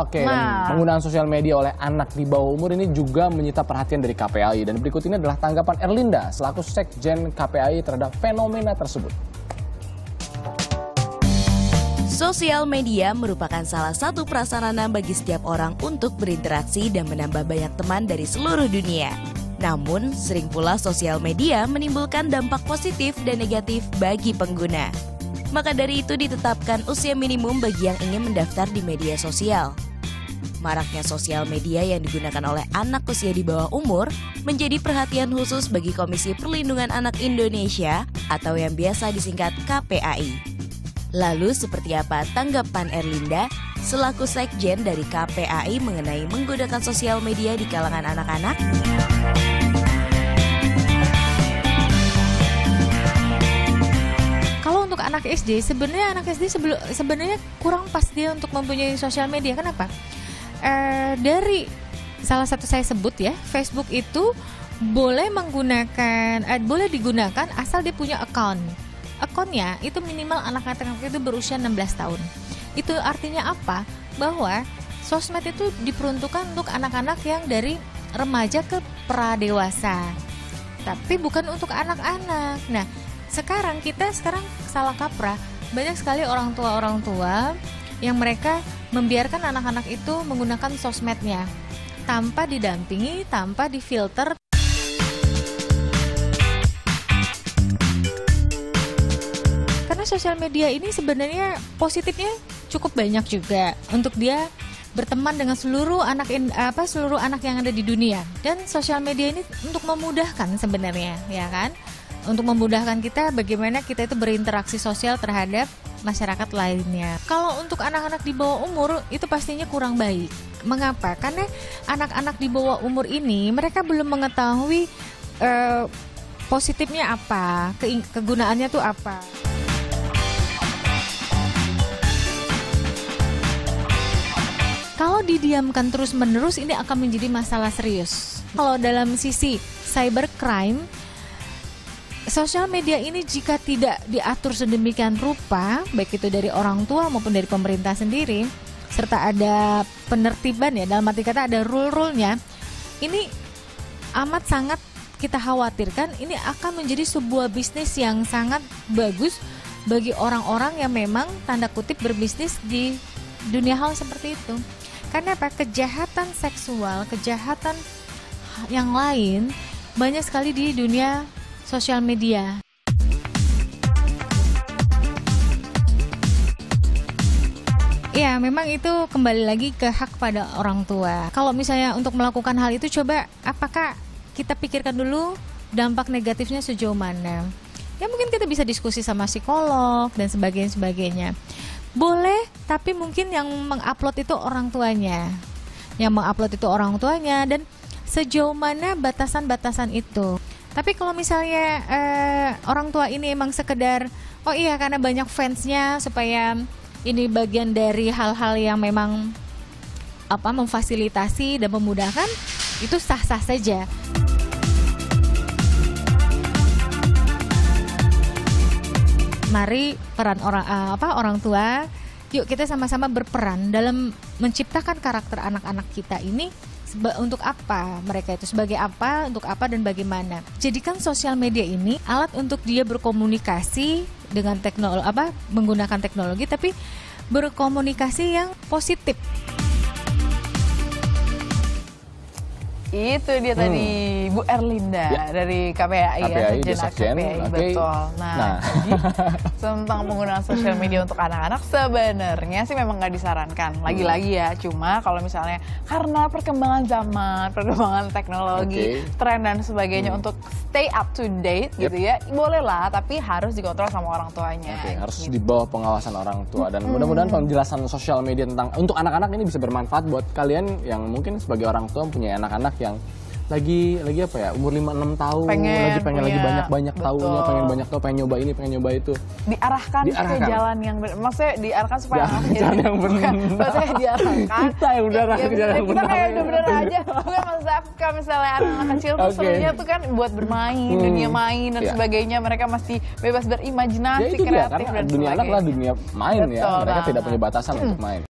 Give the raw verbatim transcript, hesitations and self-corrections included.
Oke, Nah. dan penggunaan sosial media oleh anak di bawah umur ini juga menyita perhatian dari K P A I. Dan berikut ini adalah tanggapan Erlinda selaku Sekjen K P A I terhadap fenomena tersebut. Sosial media merupakan salah satu prasarana bagi setiap orang untuk berinteraksi dan menambah banyak teman dari seluruh dunia. Namun, sering pula sosial media menimbulkan dampak positif dan negatif bagi pengguna. Maka dari itu ditetapkan usia minimum bagi yang ingin mendaftar di media sosial. Maraknya sosial media yang digunakan oleh anak usia di bawah umur menjadi perhatian khusus bagi Komisi Perlindungan Anak Indonesia atau yang biasa disingkat K P A I. Lalu seperti apa tanggapan Erlinda selaku Sekjen dari K P A I mengenai menggunakan sosial media di kalangan anak-anak? Kalau untuk anak S D, sebenarnya anak S D sebelum sebenarnya kurang pas dia untuk mempunyai sosial media. Kenapa? Eh, dari salah satu saya sebut ya, Facebook itu boleh menggunakan, eh, boleh digunakan asal dia punya account. Akunnya itu minimal anak-anak itu berusia enam belas tahun. Itu artinya apa? Bahwa sosmed itu diperuntukkan untuk anak-anak yang dari remaja ke pradewasa, tapi bukan untuk anak-anak. Nah, sekarang kita sekarang salah kaprah. Banyak sekali orang tua-orang tua yang mereka membiarkan anak-anak itu menggunakan sosmednya tanpa didampingi, tanpa difilter. Karena sosial media ini sebenarnya positifnya cukup banyak juga untuk dia berteman dengan seluruh anak in, apa seluruh anak yang ada di dunia. Dan sosial media ini untuk memudahkan sebenarnya, ya kan? Untuk memudahkan kita bagaimana kita itu berinteraksi sosial terhadap masyarakat lainnya. Kalau untuk anak-anak di bawah umur itu pastinya kurang baik. Mengapa? Karena anak-anak di bawah umur ini mereka belum mengetahui eh, positifnya apa, ke kegunaannya tuh apa. Kalau didiamkan terus-menerus ini akan menjadi masalah serius. Kalau dalam sisi cybercrime, sosial media ini jika tidak diatur sedemikian rupa, baik itu dari orang tua maupun dari pemerintah sendiri, serta ada penertiban ya, dalam arti kata ada rule-rule-nya, ini amat sangat kita khawatirkan ini akan menjadi sebuah bisnis yang sangat bagus bagi orang-orang yang memang tanda kutip berbisnis di dunia hal seperti itu. Karena apa? Kejahatan seksual, kejahatan yang lain banyak sekali di dunia sosial media. Ya, memang itu kembali lagi ke hak pada orang tua. Kalau misalnya untuk melakukan hal itu, coba apakah kita pikirkan dulu dampak negatifnya sejauh mana. Ya mungkin kita bisa diskusi sama psikolog dan sebagainya-sebagainya. Boleh, tapi mungkin yang mengupload itu orang tuanya. Yang mengupload itu orang tuanya dan sejauh mana batasan-batasan itu. Tapi kalau misalnya eh, orang tua ini emang sekedar, oh iya karena banyak fansnya supaya ini bagian dari hal-hal yang memang apa memfasilitasi dan memudahkan, itu sah-sah saja. Mari peran orang uh, apa orang tua, yuk kita sama-sama berperan dalam menciptakan karakter anak-anak kita ini seba, untuk apa mereka itu sebagai apa, untuk apa dan bagaimana. Jadikan sosial media ini alat untuk dia berkomunikasi dengan teknologi apa menggunakan teknologi tapi berkomunikasi yang positif. Itu dia hmm. tadi Bu Erlinda ya. Dari K P A I, K P A I ya, Sekjen K P A I, okay. Betul. Nah, nah. Jadi tentang penggunaan sosial media untuk anak-anak sebenarnya sih memang nggak disarankan. Lagi-lagi ya, cuma kalau misalnya karena perkembangan zaman, perkembangan teknologi, okay. tren dan sebagainya hmm. untuk stay up to date yep. gitu ya, boleh lah, tapi harus dikontrol sama orang tuanya. Okay, gitu. Harus di bawah pengawasan orang tua dan hmm. mudah-mudahan penjelasan sosial media tentang untuk anak-anak ini bisa bermanfaat buat kalian yang mungkin sebagai orang tua punya anak-anak yang lagi lagi apa ya umur lima enam tahun pengen, lagi pengen punya, lagi banyak-banyak tahunya, pengen banyak tahu, pengen nyoba ini, pengen nyoba itu. Diarahkan, diarahkan. ke jalan yang benar. Maksudnya diarahkan supaya jalan, jalan yang benar. Maksudnya diarahkan. Kita yang udah ya, ke jalan yang benar. Kita kayak udah benar aja. Bukan maksudnya kalau misalnya anak-anak kecil tuh okay. sebenarnya tuh kan buat bermain, hmm. dunia main dan yeah. sebagainya. Mereka masih bebas berimajinasi, ya, itu kreatif dia, dan dunia anak lah dunia main. Betul, ya. Mereka banget. tidak punya batasan hmm. untuk main.